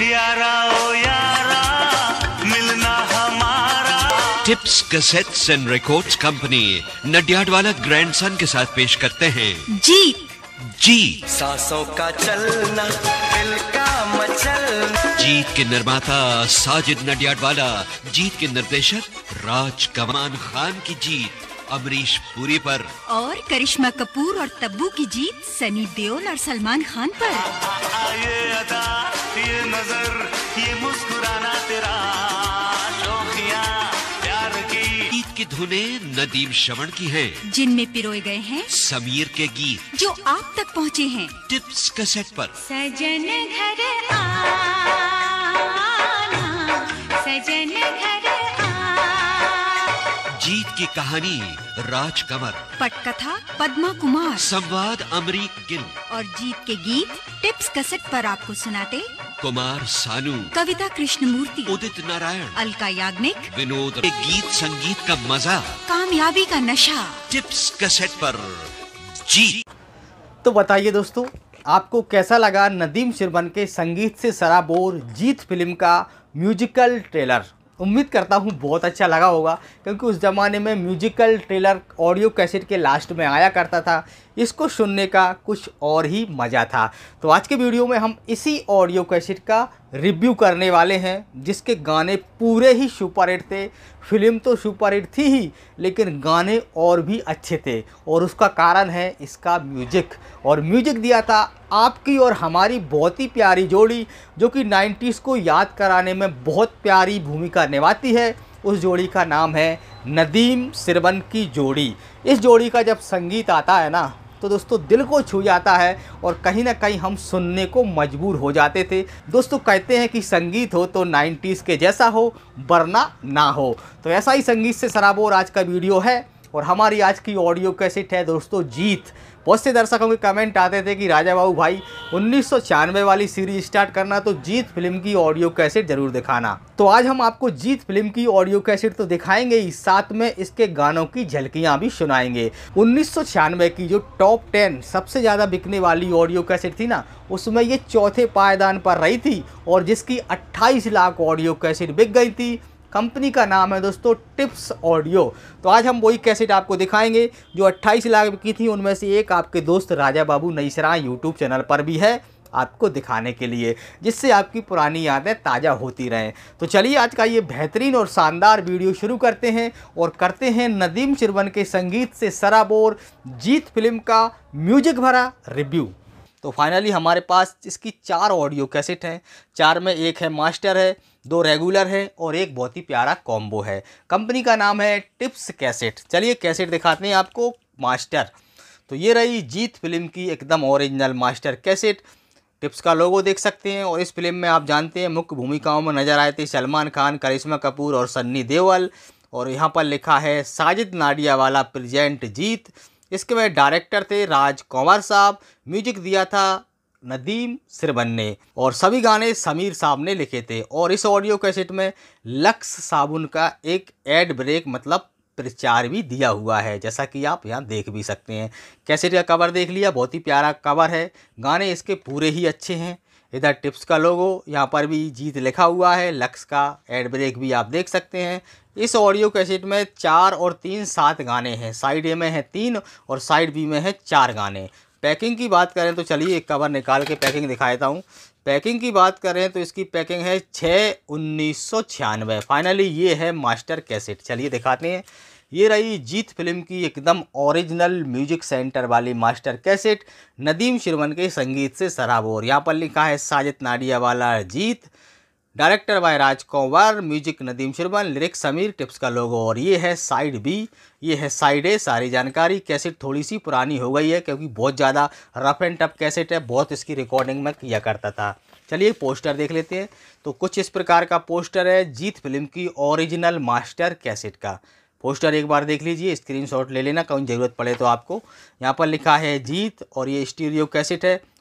यारा ओ यारा मिलना हमारा। Tips cassettes and records company Nadiadwala grandson के साथ पेश करते हैं जीत। सांसों का चलना, दिल का मचलना। जीत के निर्माता साजिद नडियाडवाला, जीत के निर्देशक राज कमान खान की जीत अमरीश पुरी पर, और करिश्मा कपूर और तब्बू की जीत सनी देओल और सलमान खान पर। ये अदा, ये नजर, ये मुस्कुराना तेरा, शोखियां प्यार की। गीत की धुनें नदीम श्रवण की हैं, जिनमें पिरोए गए हैं समीर के गीत जो आप तक पहुँचे हैं टिप्स कैसेट पर। सजन घर आना, सजन घर आना। जीत की कहानी राज कंवर, पटकथा पद्मा कुमार, संवाद अमरीक गिल और जीत के गीत टिप्स कैसेट पर आपको सुनाते कुमार सानू, कविता कृष्णमूर्ति, उदित नारायण, अलका याग्निक, विनोद। गीत संगीत का मजा कामयाबी का नशा टिप्स कैसेट पर जीत। तो बताइए दोस्तों, आपको कैसा लगा नदीम श्रवण के संगीत से सराबोर जीत फिल्म का म्यूजिकल ट्रेलर। उम्मीद करता हूँ बहुत अच्छा लगा होगा, क्योंकि उस ज़माने में म्यूजिकल ट्रेलर ऑडियो कैसेट के लास्ट में आया करता था। इसको सुनने का कुछ और ही मज़ा था। तो आज के वीडियो में हम इसी ऑडियो कैसेट का रिव्यू करने वाले हैं, जिसके गाने पूरे ही सुपर हिट थे। फिल्म तो सुपर हिट थी ही, लेकिन गाने और भी अच्छे थे, और उसका कारण है इसका म्यूजिक। और म्यूजिक दिया था आपकी और हमारी बहुत ही प्यारी जोड़ी, जो कि 90s को याद कराने में बहुत प्यारी भूमिका निभाती है। उस जोड़ी का नाम है नदीम श्रवण की जोड़ी। इस जोड़ी का जब संगीत आता है ना, तो दोस्तों दिल को छू जाता है, और कहीं ना कहीं हम सुनने को मजबूर हो जाते थे। दोस्तों कहते हैं कि संगीत हो तो 90s के जैसा हो, वरना ना हो। तो ऐसा ही संगीत से सराबोर आज का वीडियो है, और हमारी आज की ऑडियो कैसेट है दोस्तों जीत। बहुत से दर्शकों के कमेंट आते थे कि राजा बाबू भाई 1996 वाली सीरीज स्टार्ट करना, तो जीत फिल्म की ऑडियो कैसेट जरूर दिखाना। तो आज हम आपको जीत फिल्म की ऑडियो कैसेट तो दिखाएंगे ही, साथ में इसके गानों की झलकियां भी सुनाएंगे। 1996 की जो टॉप 10 सबसे ज़्यादा बिकने वाली ऑडियो कैसेट थी ना, उसमें ये चौथे पायदान पर रही थी, और जिसकी 28 लाख ऑडियो कैसेट बिक गई थी। कंपनी का नाम है दोस्तों टिप्स ऑडियो। तो आज हम वही कैसेट आपको दिखाएंगे जो 28 लाख की थी। उनमें से एक आपके दोस्त राजा बाबू नईसराय यूट्यूब चैनल पर भी है आपको दिखाने के लिए, जिससे आपकी पुरानी यादें ताज़ा होती रहें। तो चलिए आज का ये बेहतरीन और शानदार वीडियो शुरू करते हैं, और करते हैं नदीम श्रवण के संगीत से सराबोर जीत फिल्म का म्यूजिक भरा रिव्यू। तो फाइनली हमारे पास इसकी 4 ऑडियो कैसेट हैं। 4 में एक है मास्टर है, 2 रेगुलर है, और एक बहुत ही प्यारा कॉम्बो है। कंपनी का नाम है टिप्स कैसेट। चलिए कैसेट दिखाते हैं आपको मास्टर। तो ये रही जीत फिल्म की एकदम ओरिजिनल मास्टर कैसेट। टिप्स का लोगो देख सकते हैं, और इस फिल्म में आप जानते हैं मुख्य भूमिकाओं में नजर आए थे सलमान खान, करिश्मा कपूर और सन्नी देओल। और यहाँ पर लिखा है साजिद नाडियाडवाला प्रेजेंट जीत। इसके में डायरेक्टर थे राज कंवर साहब, म्यूजिक दिया था नदीम श्रवण ने, और सभी गाने समीर साहब ने लिखे थे। और इस ऑडियो कैसेट में लक्स साबुन का एक एड ब्रेक मतलब प्रचार भी दिया हुआ है, जैसा कि आप यहाँ देख भी सकते हैं। कैसेट का कवर देख लिया, बहुत ही प्यारा कवर है। गाने इसके पूरे ही अच्छे हैं। इधर टिप्स का लोगो, यहाँ पर भी जीत लिखा हुआ है, लक्स का एड ब्रेक भी आप देख सकते हैं। इस ऑडियो कैसेट में 4 और 3 7 गाने हैं। साइड ए में है 3 और साइड बी में है 4 गाने। पैकिंग की बात करें तो चलिए एक कवर निकाल के पैकिंग दिखा देता हूँ। पैकिंग की बात करें तो इसकी पैकिंग है 6/1996। फाइनली ये है मास्टर कैसेट। चलिए दिखाते हैं। ये रही जीत फिल्म की एकदम ओरिजिनल म्यूजिक सेंटर वाली मास्टर कैसेट, नदीम श्रवण के संगीत से सराबोर। यहाँ पर लिखा है Sajid Nadiadwala Jeet, director by Raj Kanwar, music Nadeem Shravan, lyrics Sameer, Tips का लोगो। और ये है साइड बी, ये है साइड ए। सारी जानकारी। कैसेट थोड़ी सी पुरानी हो गई है, क्योंकि बहुत ज़्यादा रफ एंड टफ कैसेट है, बहुत इसकी रिकॉर्डिंग में किया करता था। चलिए पोस्टर देख लेते हैं। तो कुछ इस प्रकार का पोस्टर है जीत फिल्म की ओरिजिनल मास्टर कैसेट का। पोस्टर एक बार देख लीजिए, स्क्रीनशॉट ले लेना, कहीं ज़रूरत पड़े तो आपको। यहाँ पर लिखा है जीत, और ये स्टीरियो कैसेट है,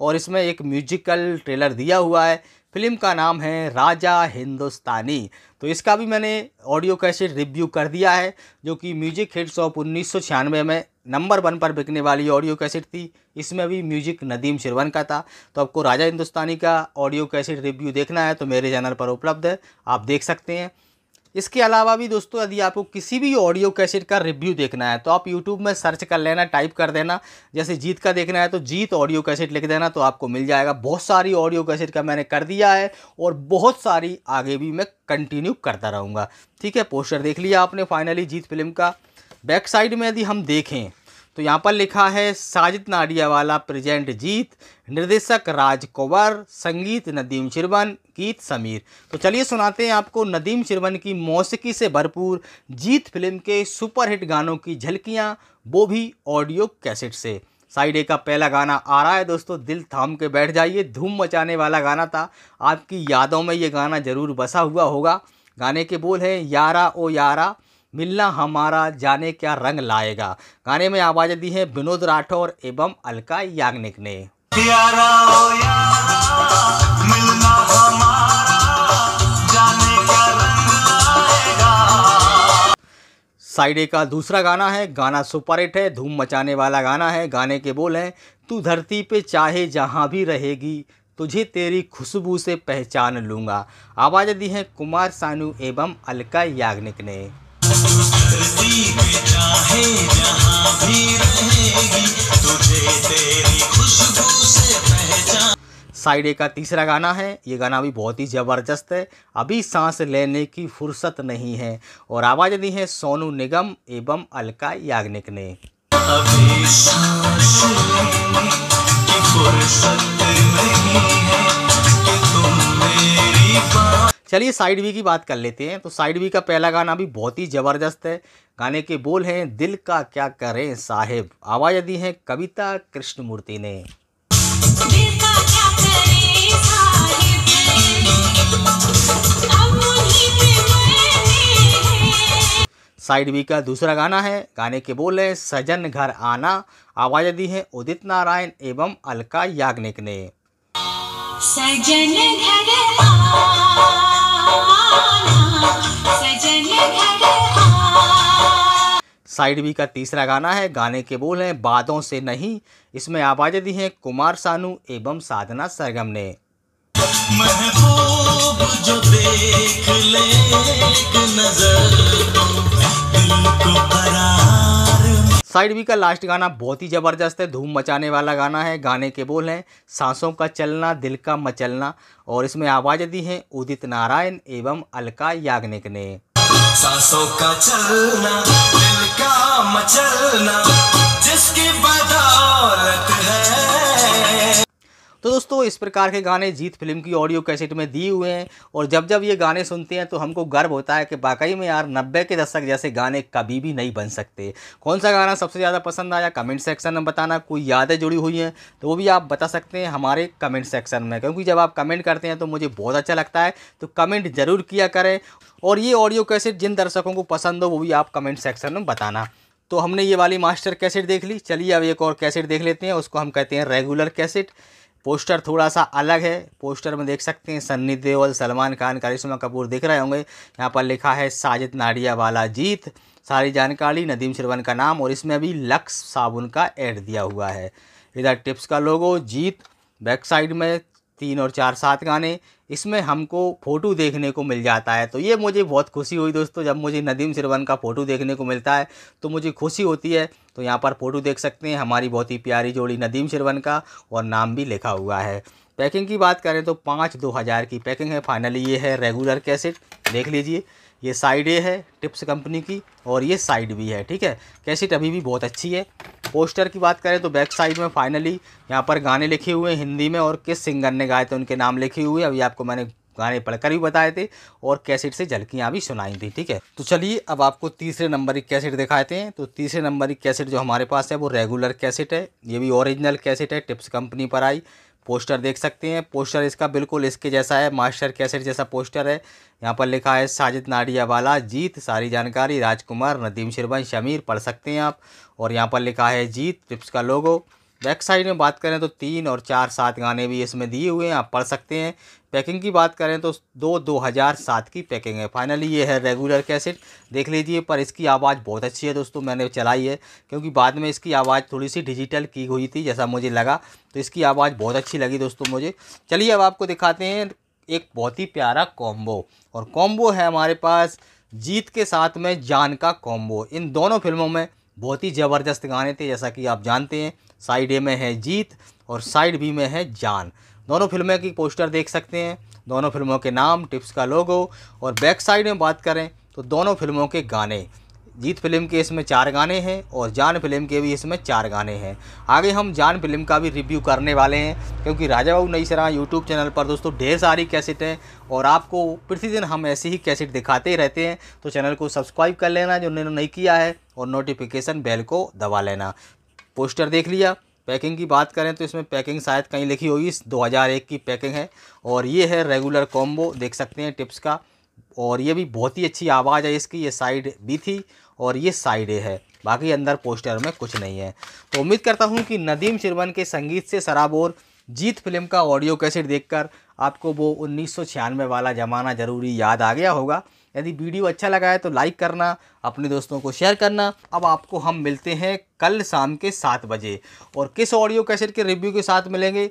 और इसमें एक म्यूजिकल ट्रेलर दिया हुआ है। फिल्म का नाम है राजा हिंदुस्तानी। तो इसका भी मैंने ऑडियो कैसेट रिव्यू कर दिया है, जो कि म्यूजिक हिट्स ऑफ 1996 में नंबर 1 पर बिकने वाली ऑडियो कैसेट थी। इसमें भी म्यूजिक नदीम श्रवण का था। तो आपको राजा हिंदुस्तानी का ऑडियो कैसेट रिव्यू देखना है तो मेरे चैनल पर उपलब्ध है, आप देख सकते हैं। इसके अलावा भी दोस्तों, यदि आपको किसी भी ऑडियो कैसेट का रिव्यू देखना है तो आप यूट्यूब में सर्च कर लेना, टाइप कर देना। जैसे जीत का देखना है तो जीत ऑडियो कैसेट लिख देना तो आपको मिल जाएगा। बहुत सारी ऑडियो कैसेट का मैंने कर दिया है और बहुत सारी आगे भी मैं कंटिन्यू करता रहूँगा। ठीक है, पोस्टर देख लिया आपने फाइनली जीत फिल्म का। बैक साइड में यदि हम देखें तो यहाँ पर लिखा है साजिद नाडियावाला प्रेजेंट जीत, निर्देशक राज कुंवर, संगीत नदीम श्रवण, गीत समीर। तो चलिए सुनाते हैं आपको नदीम श्रवण की मौसीकी से भरपूर जीत फिल्म के सुपरहिट गानों की झलकियाँ, वो भी ऑडियो कैसेट से। साइड ए का पहला गाना आ रहा है दोस्तों, दिल थाम के बैठ जाइए। धूम मचाने वाला गाना था, आपकी यादों में ये गाना ज़रूर बसा हुआ होगा। गाने के बोल हैं यारा ओ यारा, मिलना हमारा जाने क्या रंग लाएगा। गाने में आवाज़ें दी हैं विनोद राठौर एवं अलका याग्निक ने। यारा ओ यारा, मिलना हमारा जाने क्या रंग लाएगा। साइड ए का दूसरा गाना है, गाना सुपरहिट है, धूम मचाने वाला गाना है। गाने के बोल हैं तू धरती पे चाहे जहाँ भी रहेगी, तुझे तेरी खुशबू से पहचान लूँगा। आवाज़ें दी हैं कुमार सानू एवं अलका याग्निक ने। धरती पे चाहे जहाँ भी रहेगी, तुझे तेरी खुशबू से पहचान। साइड ए का तीसरा गाना है, ये गाना भी बहुत ही ज़बरदस्त है, अभी सांस लेने की फुर्सत नहीं है। और आवाज़ दी है सोनू निगम एवं अलका याग्निक ने। अभी सांस लेने की फुर्सत नहीं है कि तुम मेरी बात। चलिए साइड बी की बात कर लेते हैं। तो साइड बी का पहला गाना भी बहुत ही ज़बरदस्त है। गाने के बोल हैं दिल का क्या करें साहिब। आवाज़ दी है कविता कृष्णमूर्ति ने। दिल का क्या करे साहिब, अब वहीं पे मैं। साइड बी का दूसरा गाना है, गाने के बोल हैं सजन घर आना। आवाज़ दी है उदित नारायण एवं अलका याग्निक ने। सजन घर आना, सजन घर आना। साइड बी का तीसरा गाना है, गाने के बोल हैं बादों से नहीं। इसमें आवाज़ें दी हैं कुमार सानू एवं साधना सरगम ने। महबूब जो देख ले एक नजर, दिल को करार। साइड बी का लास्ट गाना बहुत ही ज़बरदस्त है, धूम मचाने वाला गाना है। गाने के बोल हैं सांसों का चलना दिल का मचलना। और इसमें आवाज़ें दी हैं उदित नारायण एवं अलका याग्निक ने। सांसों का चलना दिल का मचलना, जिसकी बदौलत है। तो दोस्तों इस प्रकार के गाने जीत फिल्म की ऑडियो कैसेट में दिए हुए हैं। और जब जब ये गाने सुनते हैं तो हमको गर्व होता है कि वाकई में यार 90 के दशक जैसे गाने कभी भी नहीं बन सकते। कौन सा गाना सबसे ज़्यादा पसंद आया कमेंट सेक्शन में बताना। कोई यादें जुड़ी हुई हैं तो वो भी आप बता सकते हैं हमारे कमेंट सेक्शन में, क्योंकि जब आप कमेंट करते हैं तो मुझे बहुत अच्छा लगता है। तो कमेंट ज़रूर किया करें। और ये ऑडियो कैसेट जिन दर्शकों को पसंद हो वो भी आप कमेंट सेक्शन में बताना। तो हमने ये वाली मास्टर कैसेट देख ली। चलिए अब एक और कैसेट देख लेते हैं, उसको हम कहते हैं रेगुलर कैसेट। पोस्टर थोड़ा सा अलग है। पोस्टर में देख सकते हैं सन्नी देओल, सलमान खान, करिश्मा कपूर दिख रहे होंगे। यहाँ पर लिखा है साजिद नाडियावाला जीत, सारी जानकारी नदीम श्रवण का नाम। और इसमें अभी लक्स साबुन का ऐड दिया हुआ है। इधर टिप्स का लोगो, जीत, बैक साइड में 3 और 4 7 गाने। इसमें हमको फ़ोटो देखने को मिल जाता है। तो ये मुझे बहुत खुशी हुई दोस्तों, जब मुझे नदीम श्रवण का फ़ोटो देखने को मिलता है तो मुझे खुशी होती है। तो यहाँ पर फ़ोटो देख सकते हैं हमारी बहुत ही प्यारी जोड़ी नदीम श्रवण का, और नाम भी लिखा हुआ है। पैकिंग की बात करें तो 5/2000 की पैकिंग है। फाइनली ये है रेगुलर कैसेट, देख लीजिए। ये साइड ए है टिप्स कंपनी की और ये साइड बी है। ठीक है, कैसेट अभी भी बहुत अच्छी है। पोस्टर की बात करें तो बैक साइड में फाइनली यहाँ पर गाने लिखे हुए हैं हिंदी में, और किस सिंगर ने गाए थे उनके नाम लिखे हुए। अभी आपको मैंने गाने पढ़कर भी बताए थे और कैसेट से झलकियाँ भी सुनाई थी। ठीक है, तो चलिए अब आपको तीसरे नंबर की कैसेट दिखाते हैं। तो तीसरे नंबर की कैसेट जो हमारे पास है वो रेगुलर कैसेट है। ये भी ओरिजिनल कैसेट है, टिप्स कंपनी पर आई। पोस्टर देख सकते हैं, पोस्टर इसका बिल्कुल इसके जैसा है, मास्टर कैसेट जैसा पोस्टर है। यहाँ पर लिखा है साजिद नाडियावाला जीत, सारी जानकारी राजकुमार, नदीम श्रवण, शमीर, पढ़ सकते हैं आप। और यहाँ पर लिखा है जीत, टिप्स का लोगो। बैक साइड में बात करें तो 3 और 4 7 गाने भी इसमें दिए हुए हैं, आप पढ़ सकते हैं। पैकिंग की बात करें तो 2007 की पैकिंग है। फाइनली ये है रेगुलर कैसेट, देख लीजिए। पर इसकी आवाज़ बहुत अच्छी है दोस्तों, मैंने चलाई है क्योंकि बाद में इसकी आवाज़ थोड़ी सी डिजिटल की हुई थी जैसा मुझे लगा, तो इसकी आवाज़ बहुत अच्छी लगी दोस्तों मुझे। चलिए अब आपको दिखाते हैं एक बहुत ही प्यारा कॉम्बो, और कॉम्बो है हमारे पास जीत के साथ में जान का कॉम्बो। इन दोनों फिल्मों में बहुत ही ज़बरदस्त गाने थे, जैसा कि आप जानते हैं। साइड ए में है जीत और साइड बी में है जान। दोनों फिल्मों की पोस्टर देख सकते हैं, दोनों फिल्मों के नाम, टिप्स का लोगो। और बैक साइड में बात करें तो दोनों फिल्मों के गाने, जीत फिल्म के इसमें 4 गाने हैं और जान फिल्म के भी इसमें 4 गाने हैं। आगे हम जान फिल्म का भी रिव्यू करने वाले हैं क्योंकि राजा बाबू नई सराय यूट्यूब चैनल पर दोस्तों ढेर सारी कैसेट हैं और आपको प्रतिदिन हम ऐसे ही कैसेट दिखाते ही रहते हैं। तो चैनल को सब्सक्राइब कर लेना जो उन्होंने नहीं किया है, और नोटिफिकेशन बेल को दबा लेना। पोस्टर देख लिया। पैकिंग की बात करें तो इसमें पैकिंग शायद कहीं लिखी होगी, 2001 की पैकिंग है। और ये है रेगुलर कॉम्बो, देख सकते हैं टिप्स का। और ये भी बहुत ही अच्छी आवाज़ है इसकी। ये साइड बी थी और ये साइड ए है, बाकी अंदर पोस्टर में कुछ नहीं है। तो उम्मीद करता हूँ कि नदीम शिरवन के संगीत से सराबोर जीत फिल्म का ऑडियो कैसेट देखकर आपको वो 1996 वाला ज़माना ज़रूरी याद आ गया होगा। यदि वीडियो अच्छा लगा है तो लाइक करना, अपने दोस्तों को शेयर करना। अब आपको हम मिलते हैं कल शाम के 7 बजे, और किस ऑडियो कैसेट के रिव्यू के साथ मिलेंगे?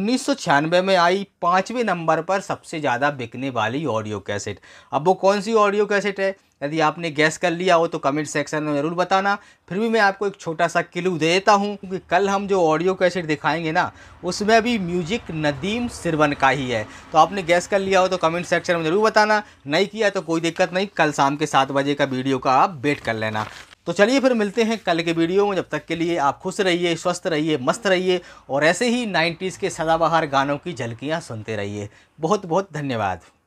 1996 में आई 5वें नंबर पर सबसे ज़्यादा बिकने वाली ऑडियो कैसेट। अब वो कौन सी ऑडियो कैसेट है, यदि आपने गैस कर लिया हो तो कमेंट सेक्शन में ज़रूर बताना। फिर भी मैं आपको एक छोटा सा क्लू दे देता हूँ, क्योंकि कल हम जो ऑडियो कैसेट दिखाएंगे ना, उसमें भी म्यूजिक नदीम शिरवन का ही है। तो आपने गैस कर लिया हो तो कमेंट सेक्शन में ज़रूर बताना, नहीं किया तो कोई दिक्कत नहीं, कल शाम के 7 बजे का वीडियो का आप वेट कर लेना। तो चलिए फिर मिलते हैं कल के वीडियो में। जब तक के लिए आप खुश रहिए, स्वस्थ रहिए, मस्त रहिए, और ऐसे ही 90s के सदाबहार गानों की झलकियाँ सुनते रहिए। बहुत बहुत धन्यवाद।